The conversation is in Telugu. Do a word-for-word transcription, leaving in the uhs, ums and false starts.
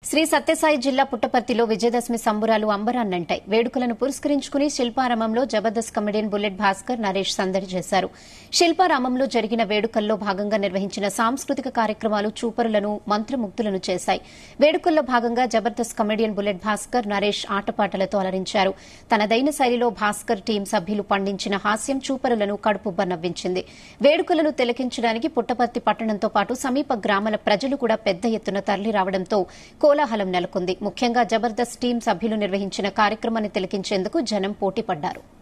శ్రీ సత్యసాయి జిల్లా పుట్టపర్తిలో విజయదశమి సంబురాలు అంబరాన్నంటాయి. వేడుకలను పురస్కరించుకుని శిల్పారామంలో జబర్దస్త్ కమెడియన్ బుల్లెట్ భాస్కర్ నరేష్ సందడి చేశారు. శిల్పారామంలో జరిగిన వేడుకల్లో భాగంగా నిర్వహించిన సాంస్కృతిక కార్యక్రమాలు చూపరులను మంత్రముగ్ధులను చేశాయి. వేడుకల్లో భాగంగా జబర్దస్త్ కమెడియన్ బుల్లెట్ భాస్కర్ నరేష్ ఆటపాటలతో అలరించారు. తనదైన శైలిలో భాస్కర్ టీం సభ్యులు పండించిన హాస్యం చూపరులను కడుపుబ్బ నవ్వించింది. వేడుకలను తిలకించడానికి పుట్టపర్తి పట్టణంతో పాటు సమీప గ్రామాల ప్రజలు కూడా పెద్ద ఎత్తున తరలిరావడంతో కోలాహలం నెలకొంది. ముఖ్యంగా జబర్దస్త్ టీం సభ్యులు నిర్వహించిన కార్యక్రమాన్ని తిలకించేందుకు జనం పోటీపడ్డారు.